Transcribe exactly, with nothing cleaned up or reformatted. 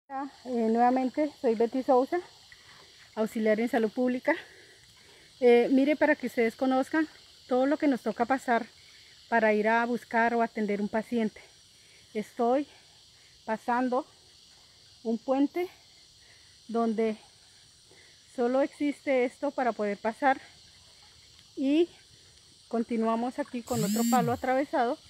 Eh, nuevamente soy Betty Sousa, auxiliar en salud pública. Eh, mire, para que ustedes conozcan todo lo que nos toca pasar para ir a buscar o atender un paciente. Estoy pasando un puente donde solo existe esto para poder pasar, y continuamos aquí con otro palo atravesado